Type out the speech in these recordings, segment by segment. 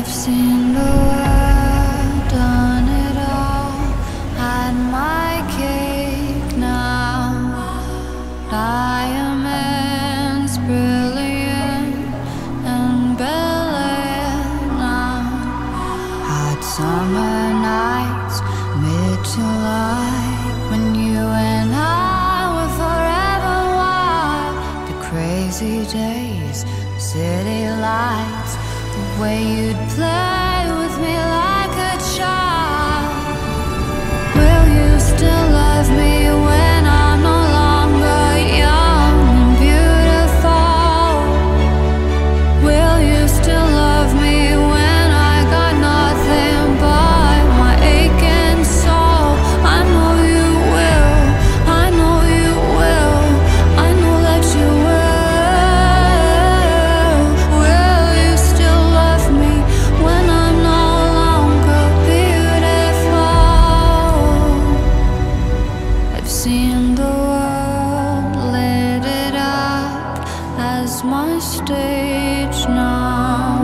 I've seen the world, done it all, had my cake now. Diamonds brilliant and Bel-Air now. Hot summer nights, mid-July, when you and I were forever wild. The crazy days, city lights, the way you'd play with me like a child. Will you still love me when I'm no longer young and beautiful? Will you still love me when I got nothing but my aching soul? I know you will, I know you will, I know that you will. Will you still love me when I'm no longer beautiful? I've seen the world, lit it up as my stage now.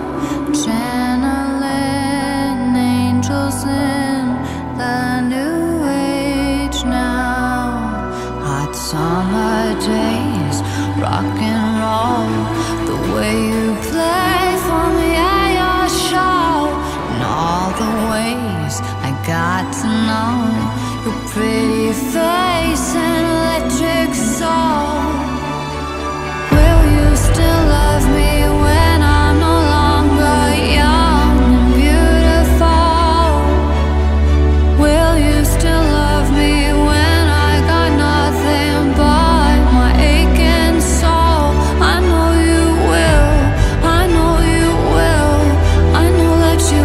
Channeling angels in the new age now. Hot summer days, rock and roll, the way you play for me at your show, and all the ways I got to know your pretty face and electric soul. Will you still love me when I'm no longer young and beautiful? Will you still love me when I got nothing but my aching soul? I know you will, I know you will, I know that you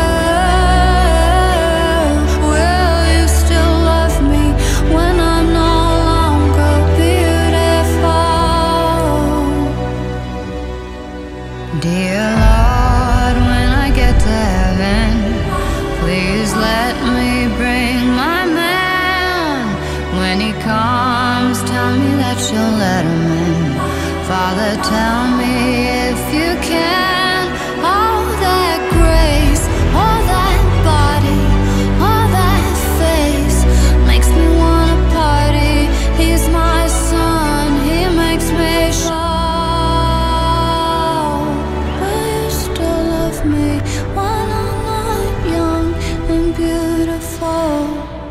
will. Will you still love me when I'm no longer beautiful? Dear Lord, when I get to heaven, please let me bring my man. When he comes, tell me that you'll let him in. Father, tell me if you can. All that grace, all that body, all that face makes me wanna party. He's my son, he makes me shout. Will you still love me when I'm not young and beautiful?